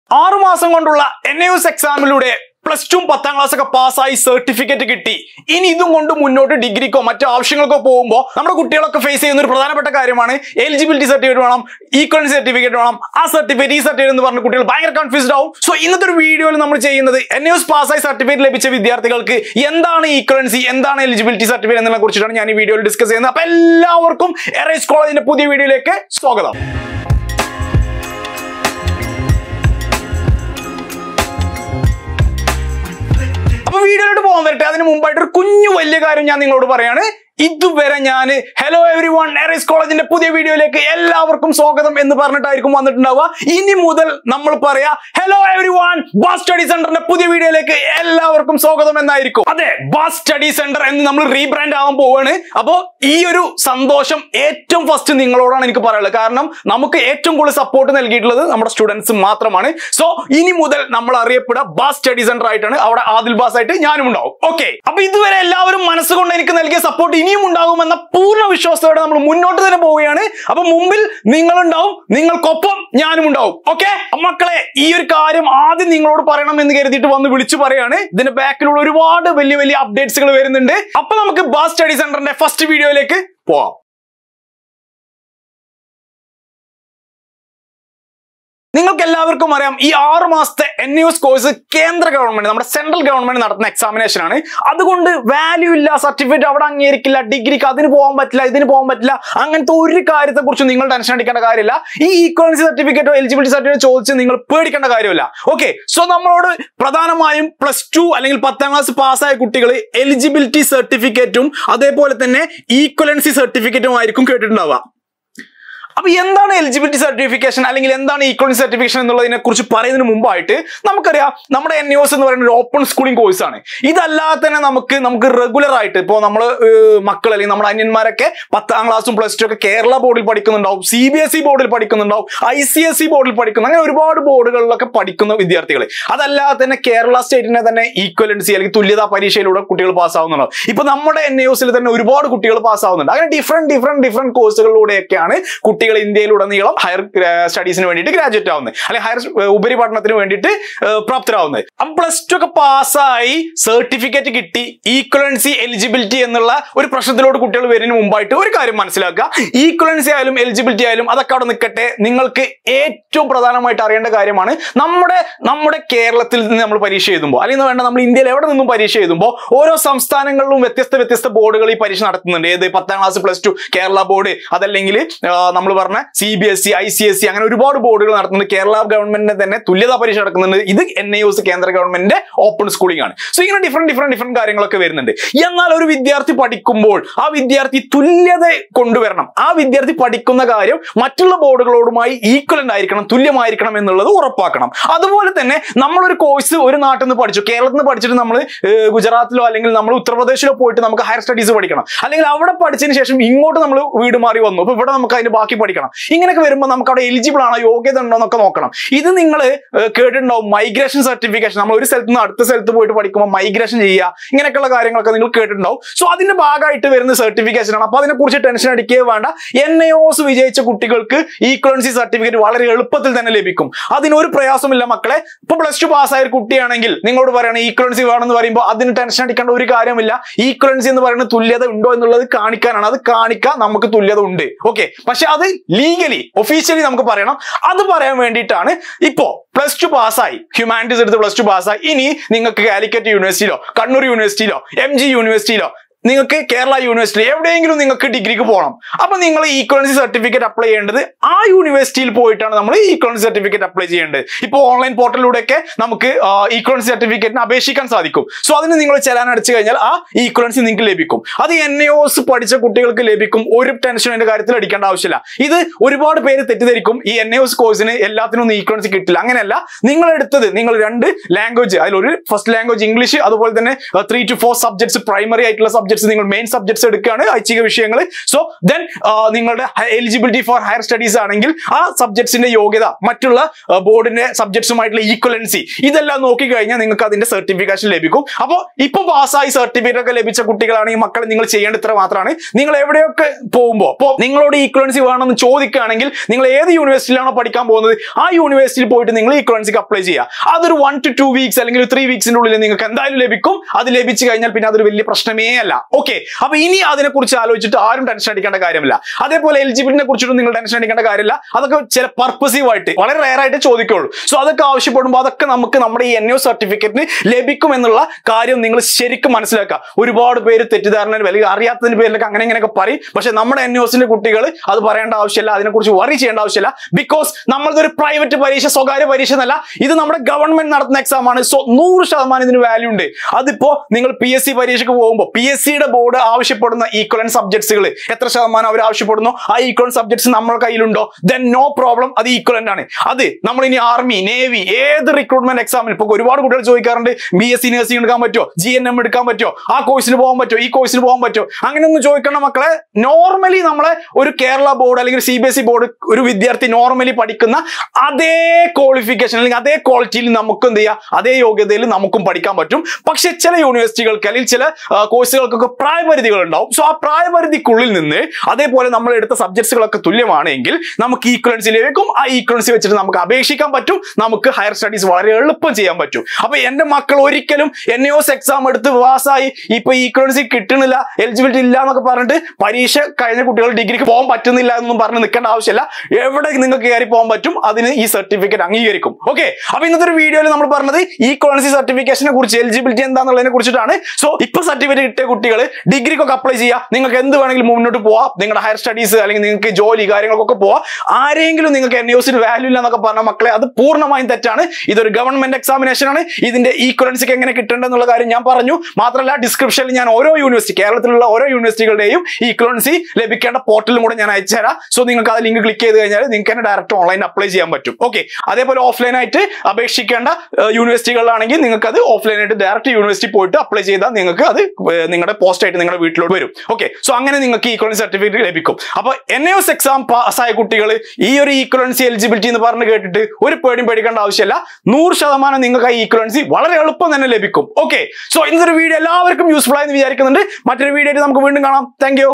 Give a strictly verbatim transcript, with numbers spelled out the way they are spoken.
ആറു മാസം കൊണ്ടുള്ള N I O S എക്സാമിലൂടെ പ്ലസ് ടു പത്താം ക്ലാസ് ഒക്കെ പാസ്സായി സർട്ടിഫിക്കറ്റ് കിട്ടി. ഇനി ഇതും കൊണ്ട് മുന്നോട്ട് ഡിഗ്രിക്കോ മറ്റു ആവശ്യങ്ങൾക്കോ പോകുമ്പോൾ നമ്മുടെ കുട്ടികളൊക്കെ ഫേസ് ചെയ്യുന്ന ഒരു പ്രധാനപ്പെട്ട കാര്യമാണ് എലിജിബിലിറ്റി സർട്ടിഫിക്കറ്റ് വേണം, ഈക്വലൻസി സർട്ടിഫിക്കറ്റ് വേണം, ആ സർട്ടിഫിക്കറ്റ് ഈ സർട്ടിഫിക്കറ്റ് എന്ന് പറഞ്ഞ കുട്ടികൾ ഭയങ്കര കൺഫ്യൂസ്ഡ് ആവും. സോ ഇന്നത്തെ ഒരു വീഡിയോയിൽ നമ്മൾ ചെയ്യുന്നത് N I O S പാസ്സായി സർട്ടിഫിക്കറ്റ് ലഭിച്ച വിദ്യാർത്ഥികൾക്ക് എന്താണ് ഈക്വലൻസി, എന്താണ് എലിജിബിലിറ്റി സർട്ടിഫിക്കറ്റ് എന്നതിനെ കുറിച്ചിട്ടാണ് ഞാൻ ഈ വീഡിയോയിൽ ഡിസ്കസ് ചെയ്യുന്നത്. അപ്പൊ എല്ലാവർക്കും എറൈസ് കോളേജിന്റെ പുതിയ വീഡിയോയിലേക്ക് സ്വാഗതം. അപ്പൊ വീഡിയോയിലോട്ട് പോകാൻ വരട്ടെ. അതിന് മുമ്പായിട്ട് ഒരു കുഞ്ഞു വലിയ കാര്യം ഞാൻ നിങ്ങളോട് പറയാണ്. ഇതുവരെ ഞാൻ ഹലോ എവരി വൺ എറൈസ് കോളേജിന്റെ പുതിയ വീഡിയോയിലേക്ക് എല്ലാവർക്കും സ്വാഗതം എന്ന് പറഞ്ഞിട്ടായിരിക്കും വന്നിട്ടുണ്ടാവുക. ഇനി മുതൽ നമ്മൾ പറയാ hello everyone Baas study സെന്ററിന്റെ പുതിയ വീഡിയോയിലേക്ക് എല്ലാവർക്കും സ്വാഗതം എന്നായിരിക്കും. അതെ, ബാസ് സ്റ്റഡി സെന്റർ എന്ന് നമ്മൾ റീബ്രാൻഡ് ആവാൻ പോവാണ്. അപ്പോ ഈ ഒരു സന്തോഷം ഏറ്റവും ഫസ്റ്റ് നിങ്ങളോടാണ് എനിക്ക് പറയാനുള്ളത്. കാരണം നമുക്ക് ഏറ്റവും കൂടുതൽ സപ്പോർട്ട് നൽകിയിട്ടുള്ളത് നമ്മുടെ സ്റ്റുഡൻസ് മാത്രമാണ്. സോ ഇനി മുതൽ നമ്മൾ അറിയപ്പെടുക ബാസ് സ്റ്റഡി സെന്റർ ആയിട്ടാണ്. അവിടെ ആദിൽ ബാസ് ആയിട്ട് ഞാനും ഉണ്ടാവും. ഓക്കെ, അപ്പൊ ഇതുവരെ എല്ലാവരും മനസ്സുകൊണ്ട് എനിക്ക് നൽകിയ സപ്പോർട്ട് ഇനിയും ഉണ്ടാകുമെന്ന പൂർണ്ണ വിശ്വാസത്തോടെ നമ്മൾ മുന്നോട്ട് തന്നെ പോവുകയാണ്. അപ്പൊ മുമ്പിൽ നിങ്ങളുണ്ടാവും, നിങ്ങൾക്കൊപ്പം ഞാനും ഉണ്ടാവും. ഓക്കെ മക്കളെ, ഈ ഒരു കാര്യം ആദ്യം നിങ്ങളോട് പറയണം എന്ന് കരുതിയിട്ട് വന്ന് വിളിച്ചു പറയാണ്. ഇതിന്റെ ബാക്കിലുള്ള ഒരുപാട് വലിയ വലിയ അപ്ഡേറ്റ്സുകൾ വരുന്നുണ്ട്. അപ്പൊ നമുക്ക് ബാസ് സ്റ്റഡി സെന്ററിന്റെ ഫസ്റ്റ് വീഡിയോയിലേക്ക് പോവാം. നിങ്ങൾക്ക് എല്ലാവർക്കും അറിയാം, ഈ ആറു മാസത്തെ N I O S course കേന്ദ്ര ഗവൺമെന്റ്, നമ്മുടെ സെൻട്രൽ ഗവൺമെന്റ് നടത്തുന്ന എക്സാമിനേഷൻ ആണ്. അതുകൊണ്ട് വാല്യൂ ഇല്ല, സർട്ടിഫിക്കറ്റ് അവിടെ അംഗീകരിക്കില്ല, ഡിഗ്രിക്ക് അതിന് പോകാൻ പറ്റില്ല, ഇതിന് പോകാൻ പറ്റില്ല, അങ്ങനത്തെ ഒരു കാര്യത്തെ കുറിച്ച് നിങ്ങൾ ടെൻഷൻ അടിക്കേണ്ട കാര്യമില്ല. ഈ ഈക്വലൻസി സർട്ടിഫിക്കറ്റോ എലിജിബിലിറ്റി സർട്ടിഫിക്കറ്റ് ചോദിച്ച് നിങ്ങൾ പേടിക്കേണ്ട കാര്യമില്ല. ഓക്കെ, സോ നമ്മളോട് പ്രധാനമായും പ്ലസ് ടു അല്ലെങ്കിൽ പത്താം ക്ലാസ് പാസ്സായ കുട്ടികൾ എലിജിബിലിറ്റി സർട്ടിഫിക്കറ്റും അതേപോലെ തന്നെ ഈക്വലൻസി സർട്ടിഫിക്കറ്റും ആയിരിക്കും കേട്ടിട്ടുണ്ടാവുക. അപ്പൊ എന്താണ് എലിജിബിലിറ്റി സർട്ടിഫിക്കേഷൻ അല്ലെങ്കിൽ എന്താണ് ഈക്വലൻസി സർട്ടിഫിക്കേഷൻ എന്നുള്ളതിനെ കുറിച്ച് പറയുന്നതിന് മുമ്പായിട്ട് നമുക്കറിയാം, നമ്മുടെ N I O S എന്ന് പറയുന്ന ഒരു ഓപ്പൺ സ്കൂളിംഗ് കോഴ്സ് ആണ്. ഇതല്ലാതെ തന്നെ നമുക്ക് നമുക്ക് റെഗുലർ ആയിട്ട് ഇപ്പോൾ നമ്മൾ മക്കൾ അല്ലെങ്കിൽ നമ്മുടെ അന്യന്മാരൊക്കെ പത്താം ക്ലാസ്സും പ്ലസ് ടു ഒക്കെ കേരള ബോർഡിൽ പഠിക്കുന്നുണ്ടാവും, സി ബി എസ് ഇ ബോർഡിൽ പഠിക്കുന്നുണ്ടാവും, ഐ സി എസ് ഇ ബോർഡിൽ പഠിക്കുന്ന, അങ്ങനെ ഒരുപാട് ബോർഡുകളിലൊക്കെ പഠിക്കുന്ന വിദ്യാർത്ഥികൾ. അതല്ലാതെ തന്നെ കേരള സ്റ്റേറ്റിനെ തന്നെ ഈക്വലൻസി അല്ലെങ്കിൽ തുല്യതാ പരീക്ഷയിലൂടെ കുട്ടികൾ പാസ്സാവുന്നുണ്ടാവും. ഇപ്പൊ നമ്മുടെ N I O Sൽ തന്നെ ഒരുപാട് കുട്ടികൾ പാസ്സാവുന്നുണ്ട്. അങ്ങനെ ഡിഫറെന്റ് ഡിഫറെന്റ് ഡിഫറെന്റ് കോഴ്സുകളിലൂടെയൊക്കെയാണ് കുട്ടികൾ ഇന്ത്യയിലുടനീളം ഹയർ സ്റ്റഡീസിന് വേണ്ടിയിട്ട് ഗ്രാജുവേറ്റ് ആവുന്നത്, അല്ലെങ്കിൽ ഹയർ ഉപരിപഠനത്തിന് വേണ്ടിയിട്ട് പ്രാപ്തരാവുന്നത്. അപ്പൊ പ്ലസ് ടു ഒക്കെ പാസ്സായി സർട്ടിഫിക്കറ്റ് കിട്ടി, ഈക്വലൻസി എലിജിബിലിറ്റി എന്നുള്ള ഒരു പ്രശ്നത്തിലോട് കുട്ടികൾ വരുന്നതിന് മുമ്പായിട്ട് ഒരു കാര്യം മനസ്സിലാക്കുക. ഈക്വലൻസി ആയാലും എലിജിബിലിറ്റി ആയാലും അതൊക്കെ അവിടെ നിൽക്കട്ടെ, നിങ്ങൾക്ക് ഏറ്റവും പ്രധാനമായിട്ട് അറിയേണ്ട കാര്യമാണ് നമ്മുടെ നമ്മുടെ കേരളത്തിൽ നിന്ന് നമ്മൾ പരീക്ഷ എഴുതുമ്പോൾ, അല്ലെങ്കിൽ വേണ്ട നമ്മൾ ഇന്ത്യയിൽ എവിടെ നിന്നും പരീക്ഷ എഴുതുമ്പോൾ ഓരോ സംസ്ഥാനങ്ങളിലും വ്യത്യസ്ത വ്യത്യസ്ത ബോർഡുകൾ ഈ പരീക്ഷ നടത്തുന്നുണ്ട്. ഏത് പത്താം class plus two Kerala board, അതല്ലെങ്കിൽ നമ്മൾ പറഞ്ഞ C B S E I C S C, അങ്ങനെ ഒരുപാട് ബോർഡുകൾ നടത്തുന്നുണ്ട്. കേരള ഗവൺമെന്റിന്റെ തന്നെ തുല്യതാ പരീക്ഷ നടക്കുന്നുണ്ട്. ഇത് N I O S കേന്ദ്ര ഗവൺമെന്റിന്റെ ഓപ്പൺ സ്കൂളിംഗ് ആണ്. സോ ഇങ്ങനെ ഡിഫറെന്റ് ഡിഫറെന്റ് ഡിഫറെന്റ് കാര്യങ്ങളൊക്കെ വരുന്നുണ്ട്. എന്നാൽ ഒരു വിദ്യാർത്ഥി പഠിക്കുമ്പോൾ ആ വിദ്യാർത്ഥി തുല്യത കൊണ്ടുവരണം. ആ വിദ്യാർത്ഥി പഠിക്കുന്ന കാര്യം മറ്റുള്ള ബോർഡുകളോടുമായി ഈക്വലന്റ് ആയിരിക്കണം, തുല്യമായിരിക്കണം എന്നുള്ളത് ഉറപ്പാക്കണം. അതുപോലെ തന്നെ നമ്മളൊരു കോഴ്സ് ഒരു നാട്ടിൽ നിന്ന് പഠിച്ചു, കേരളത്തിൽ നിന്ന് പഠിച്ചിട്ട് നമ്മൾ ഗുജറാത്തിലോ അല്ലെങ്കിൽ നമ്മൾ ഉത്തർപ്രദേശിലോ പോയിട്ട് നമുക്ക് ഹയർ സ്റ്റഡീസ് പഠിക്കണം, അല്ലെങ്കിൽ അവിടെ പഠിച്ചതിന് ശേഷം ഇങ്ങോട്ട് നമ്മൾ വീട് മാറി വന്നു, അപ്പൊ ഇവിടെ നമുക്ക് അതിന് ബാക്കി പഠിക്കണം. ഇങ്ങനെയൊക്കെ വരുമ്പോൾ നമുക്ക് അവിടെ എലിജിബിൾ ആണോ, യോഗ്യത ഉണ്ടോ എന്നൊക്കെ നോക്കണം. ഇത് നിങ്ങൾ കേട്ടിട്ടുണ്ടാവും, മൈഗ്രേഷൻ സർട്ടിഫിക്കേഷൻ. നമ്മൾ ഒരു സ്ഥലത്ത് നിന്ന് അടുത്ത സ്ഥലത്ത് പോയിട്ട് പഠിക്കുമ്പോൾ മൈഗ്രേഷൻ ചെയ്യുക, ഇങ്ങനെയൊക്കെയുള്ള കാര്യങ്ങളൊക്കെ നിങ്ങൾ കേട്ടിട്ടുണ്ടാവും. സോ അതിന്റെ ഭാഗമായിട്ട് വരുന്ന സർട്ടിഫിക്കേഷൻ ആണ്. അപ്പൊ അതിനെക്കുറിച്ച് ടെൻഷൻ അടിക്കുകയോ വേണ്ട. N I O S വിജയിച്ച കുട്ടികൾക്ക് ഈക്വലൻസി സർട്ടിഫിക്കറ്റ് വളരെ എളുപ്പത്തിൽ തന്നെ ലഭിക്കും. അതിനൊരു പ്രയാസമില്ല മക്കളെ. ഇപ്പൊ പ്ലസ് ടു പാസ്സായ ഒരു കുട്ടിയാണെങ്കിൽ നിങ്ങളോട് പറയണം ഈക്വലൻസി വേണമെന്ന് പറയുമ്പോൾ അതിന് ടെൻഷൻ അടിക്കേണ്ട ഒരു കാര്യമില്ല. ഈക്വലൻസി എന്ന് പറയുന്നത് തുല്യത ഉണ്ടോ എന്നുള്ളത് കാണിക്കാനാണ്. അത് കാണിക്കാൻ നമുക്ക് തുല്യത ഉണ്ട്. ഓക്കെ, പക്ഷെ അത് ലീഗലി ഒഫീഷ്യലി നമുക്ക് പറയണം. അത് പറയാൻ വേണ്ടിയിട്ടാണ് ഇപ്പോ പ്ലസ് ടു പാസ്സായി, ഹ്യൂമാനിറ്റീസ് എടുത്ത് പ്ലസ് ടു പാസ്സായി, ഇനി നിങ്ങൾക്ക് കാലിക്കറ്റ് യൂണിവേഴ്സിറ്റിയിലോ കണ്ണൂർ യൂണിവേഴ്സിറ്റിയിലോ എം ജി യൂണിവേഴ്സിറ്റിയിലോ നിങ്ങൾക്ക് കേരള യൂണിവേഴ്സിറ്റി എവിടെയെങ്കിലും നിങ്ങൾക്ക് ഡിഗ്രിക്ക് പോകണം. അപ്പൊ നിങ്ങൾ ഈക്വലൻസി സർട്ടിഫിക്കറ്റ് അപ്ലൈ ചെയ്യേണ്ടത് ആ യൂണിവേഴ്സിറ്റിയിൽ പോയിട്ടാണ് നമ്മൾ ഈക്വലൻസി സർട്ടിഫിക്കറ്റ് അപ്ലൈ ചെയ്യേണ്ടത്. ഇപ്പോൾ ഓൺലൈൻ പോർട്ടലിലൂടെയൊക്കെ നമുക്ക് ഈക്വലൻസി സർട്ടിഫിക്കറ്റിന് അപേക്ഷിക്കാൻ സാധിക്കും. സോ അതിന് നിങ്ങൾ ചെലാൻ അടിച്ചു കഴിഞ്ഞാൽ ആ ഈക്വലൻസി നിങ്ങൾക്ക് ലഭിക്കും. അത് N I O S പഠിച്ച കുട്ടികൾക്ക് ലഭിക്കും. ഒരു ടെൻഷൻ അതിന്റെ കാര്യത്തിൽ അടിക്കേണ്ട ആവശ്യമില്ല. ഇത് ഒരുപാട് പേര് തെറ്റിദ്ധരിക്കും, ഈ N I O S കോഴ്സിന് എല്ലാത്തിനും ഒന്നും ഈക്വലൻസി കിട്ടില്ല. അങ്ങനെയല്ല, നിങ്ങൾ എടുത്തത് നിങ്ങൾ രണ്ട് ലാംഗ്വേജ്, അതിലൊരു ഫസ്റ്റ് ലാംഗ്വേജ് ഇംഗ്ലീഷ്, അതുപോലെ തന്നെ three two four subjects primary ആയിട്ടുള്ള സബ്ജക്ട് സബ്ജക്ട്സ് നിങ്ങൾ മെയിൻ സബ്ജക്ട്സ് എടുക്കുകയാണ് ഐച്ഛിക വിഷയങ്ങൾ. സോ ദെൻ നിങ്ങളുടെ എലിജിബിലിറ്റി ഫോർ ഹയർ സ്റ്റഡീസ് ആണെങ്കിൽ ആ സബ്ജക്ട്സിന്റെ യോഗ്യത മറ്റുള്ള ബോർഡിന്റെ സബ്ജക്ട്സുമായിട്ടുള്ള ഈക്വലൻസി ഇതെല്ലാം നോക്കിക്കഴിഞ്ഞാൽ നിങ്ങൾക്ക് അതിന്റെ സർട്ടിഫിക്കേഷൻ ലഭിക്കും. അപ്പോൾ ഇപ്പൊ പാസ്സായി സർട്ടിഫിക്കറ്റ് ഒക്കെ ലഭിച്ച കുട്ടികളാണെങ്കിൽ മക്കളെ നിങ്ങൾ ചെയ്യേണ്ട ഇത്ര മാത്രമാണ്. നിങ്ങൾ എവിടെയൊക്കെ പോകുമ്പോൾ ഇപ്പോൾ നിങ്ങളോട് ഈക്വലൻസി വേണമെന്ന് ചോദിക്കുകയാണെങ്കിൽ നിങ്ങൾ ഏത് യൂണിവേഴ്സിറ്റിയിലാണോ പഠിക്കാൻ പോകുന്നത് ആ യൂണിവേഴ്സിറ്റിയിൽ പോയിട്ട് നിങ്ങൾ ഈക്വലൻസിക്ക് അപ്ലൈ ചെയ്യുക. അതൊരു വൺ ടു ടു വീക്സ് അല്ലെങ്കിൽ ത്രീ വീക്സിന്റെ ഉള്ളിൽ നിങ്ങൾക്ക് എന്തായാലും ലഭിക്കും. അത് ലഭിച്ചു കഴിഞ്ഞാൽ പിന്നെ അതൊരു വലിയ പ്രശ്നമേ അല്ല. ഓക്കെ, അപ്പൊ ഇനി അതിനെക്കുറിച്ച് ആലോചിച്ചിട്ട് ആരും ടെൻഷൻ അടിക്കേണ്ട കാര്യമില്ല. അതേപോലെ എലിജിബിലിറ്റിനെ കുറിച്ചിട്ടും നിങ്ങൾ ടെൻഷൻ അടിക്കേണ്ട കാര്യമില്ല. അതൊക്കെ ചില പർപ്പസീവ് ആയിട്ട് വളരെ റെയർ ആയിട്ട് ചോദിക്കുള്ളൂ. സോ അതൊക്കെ ആവശ്യപ്പെടുമ്പോൾ അതൊക്കെ നമുക്ക് നമ്മുടെ ഈ എൻ ഇ ഒ സർട്ടിഫിക്കറ്റിന് ലഭിക്കും എന്നുള്ള കാര്യം നിങ്ങൾ ശരിക്കും മനസ്സിലാക്കുക. ഒരുപാട് പേര് തെറ്റിദ്ധാരണ അല്ലെങ്കിൽ അറിയാത്തതിന്റെ പേരിലൊക്കെ അങ്ങനെ ഇങ്ങനെയൊക്കെ പറയും. പക്ഷെ നമ്മുടെ എൻ ഇ ഒസിന്റെ കുട്ടികൾ അത് പറയേണ്ട ആവശ്യമില്ല, അതിനെക്കുറിച്ച് വറി ചെയ്യേണ്ട ആവശ്യമില്ല. ബിക്കോസ് നമ്മളതൊരു പ്രൈവറ്റ് പരീക്ഷ, സ്വകാര്യ പരീക്ഷ എന്നല്ല, ഇത് നമ്മുടെ ഗവൺമെന്റ് നടത്തുന്ന എക്സാം ആണ്. സോ നൂറ് ശതമാനം ഇതിന് വാല്യൂ ഉണ്ട്. അതിപ്പോ നിങ്ങൾ പി എസ് സി പരീക്ഷയ്ക്ക് പോകുമ്പോൾ പി എസ് സിയുടെ ബോർഡ് ആവശ്യപ്പെടുന്ന ഈക്വലന്റ് സബ്ജക്ട്സുകൾ എത്ര ശതമാനം അവർ ആവശ്യപ്പെടുന്നു ആ ഈക്വലന്റ് സബ്ജക്ട്സ് നമ്മുടെ കയ്യിലുണ്ടോ, ദെൻ നോ പ്രോബ്ലം, അത് ഈക്വലന്റ് ആണ്. അത് നമ്മൾ ഇനി ആർമി, നേവി, ഏത് റിക്രൂട്ട്മെന്റ് എക്സാമിൽ ഇപ്പൊ ഒരുപാട് കുട്ടികൾ ചോദിക്കാറുണ്ട് ബി എസ് സി നഴ്സിംഗ് എടുക്കാൻ പറ്റുമോ, ജി എൻ എം എടുക്കാൻ പറ്റുമോ, ആ കോഴ്സിന് പോകാൻ പറ്റുമോ, ഈ കോഴ്സിന് പോകാൻ പറ്റുമോ, അങ്ങനെയൊന്നും ചോദിക്കണ്ട മക്കളെ. നോർമലി നമ്മളെ ഒരു കേരള ബോർഡ് അല്ലെങ്കിൽ C B S E board ഒരു വിദ്യാർത്ഥി നോർമലി പഠിക്കുന്ന അതേ ക്വാളിഫിക്കേഷൻ അല്ലെങ്കിൽ അതേ ക്വാളിറ്റിയിൽ നമുക്ക് എന്ത് ചെയ്യാം, അതേ യോഗ്യതയിൽ നമുക്കും പഠിക്കാൻ പറ്റും. പക്ഷെ ചില യൂണിവേഴ്സിറ്റികൾക്ക് അല്ലെങ്കിൽ ചില കോഴ്സുകൾക്കൊക്കെ പ്രായപരിധികൾ ഉണ്ടാവും. സോ ആ പ്രായപരിധിക്കുള്ളിൽ നിന്ന് അതേപോലെ നമ്മൾ എടുത്ത സബ്ജക്ട്സുകളൊക്കെ തുല്യമാണെങ്കിൽ നമുക്ക് ഈക്വലൻസി ലഭിക്കും. ആ ഈക്വലൻസി വെച്ചിട്ട് നമുക്ക് അപേക്ഷിക്കാൻ പറ്റും, നമുക്ക് ഹയർ സ്റ്റഡീസ് വളരെ എളുപ്പം ചെയ്യാൻ പറ്റും. അപ്പൊ എന്റെ മക്കൾ ഒരിക്കലും എൻ ഇ ഒസ് എക്സാം എടുത്ത് പാസ്സായി ഇപ്പൊ ഈക്വലൻസി കിട്ടുന്നില്ല, എലിജിബിലിറ്റി ഇല്ല എന്നൊക്കെ പറഞ്ഞിട്ട് പരീക്ഷ കഴിഞ്ഞ കുട്ടികൾ ഡിഗ്രിക്ക് പോകാൻ പറ്റുന്നില്ല എന്നൊന്നും പറഞ്ഞ് നിൽക്കേണ്ട ആവശ്യമില്ല. എവിടെ നിങ്ങൾക്ക് കയറി പോകാൻ പറ്റും, അതിന് ഈ സർട്ടിഫിക്കറ്റ് അംഗീകരിക്കും. ഓക്കെ, അപ്പൊ ഇന്നത്തെ ഒരു വീഡിയോയിൽ നമ്മൾ പറഞ്ഞത് ഈക്വലൻസി സർട്ടിഫിക്കേഷനെ കുറിച്ച്, എലിജിബിലിറ്റി എന്താണെന്നുള്ളതിനെ കുറിച്ചിട്ടാണ്. സോ ഇപ്പൊ സർട്ടിഫിക്കറ്റ് കിട്ടിയ കുട്ടികൾ ഡിഗ്രിക്കൊക്കെ അപ്ലൈ ചെയ്യുക, നിങ്ങൾക്ക് എന്ത് വേണമെങ്കിലും മുന്നോട്ട് പോവാം, നിങ്ങളുടെ ഹയർ സ്റ്റഡീസ് അല്ലെങ്കിൽ നിങ്ങൾക്ക് ജോലി കാര്യങ്ങൾക്കൊക്കെ പോവാം. ആരെങ്കിലും നിങ്ങൾക്ക് എൻ ഇ ഒസിന് വാല്യൂ ഇല്ല എന്നൊക്കെ പറഞ്ഞ മക്കളെ അത് പൂർണ്ണമായും തെറ്റാണ്. ഇതൊരു ഗവൺമെന്റ് എക്സാമിനേഷൻ ആണ്. ഇതിന്റെ ഈക്വലൻസിക്ക് എങ്ങനെ കിട്ടേണ്ടെന്നുള്ള കാര്യം ഞാൻ പറഞ്ഞു. മാത്രമല്ല ഡിസ്ക്രിപ്ഷനിൽ ഞാൻ ഓരോ യൂണിവേഴ്സിറ്റി, കേരളത്തിലുള്ള ഓരോ യൂണിവേഴ്സിറ്റികളുടെയും ഈക്വലൻസി ലഭിക്കേണ്ട പോർട്ടലും കൂടെ ഞാൻ അയച്ചുതരാം. സോ നിങ്ങൾക്ക് ആ ലിങ്ക് ക്ലിക്ക് ചെയ്ത് കഴിഞ്ഞാൽ നിങ്ങൾക്ക് തന്നെ ഡയറക്റ്റ് ഓൺലൈൻ അപ്ലൈ ചെയ്യാൻ പറ്റും. ഓക്കെ, അതേപോലെ ഓഫ്ലൈൻ ആയിട്ട് അപേക്ഷിക്കേണ്ട യൂണിവേഴ്സിറ്റികളിലാണെങ്കിൽ നിങ്ങൾക്ക് അത് ഓഫ്ലൈൻ ആയിട്ട് ഡയറക്റ്റ് യൂണിവേഴ്സിറ്റി പോയിട്ട് അപ്ലൈ ചെയ്താൽ നിങ്ങൾക്ക് അത് നിങ്ങളുടെ പോസ്റ്റ് ആയിട്ട് നിങ്ങളുടെ വീട്ടിലോട്ട് വരും. ഓക്കെ, സോ അങ്ങനെ നിങ്ങൾക്ക് ഈക്വലൻസി സർട്ടിഫിക്കറ്റ് ലഭിക്കും. അപ്പൊ എൻ ഇ ഒസ് എക്സാം പാസ്സായ കുട്ടികൾ ഈ ഒരു ഈക്വലൻസി എലിജിബിലിറ്റി എന്ന് പറഞ്ഞ് കേട്ടിട്ട് ഒരു പേടിയും പേടിക്കേണ്ട ആവശ്യമില്ല. നൂറ് ശതമാനം നിങ്ങൾക്ക് ആ ഈക്വലൻസി വളരെ എളുപ്പം തന്നെ ലഭിക്കും. ഓക്കെ, സോ ഇന്നത്തെ വീഡിയോ എല്ലാവർക്കും യൂസ്ഫുൾ ആയെന്ന് വിചാരിക്കുന്നുണ്ട്. മറ്റൊരു വീഡിയോ ആയിട്ട് നമുക്ക് വീണ്ടും കാണാം. Thank U.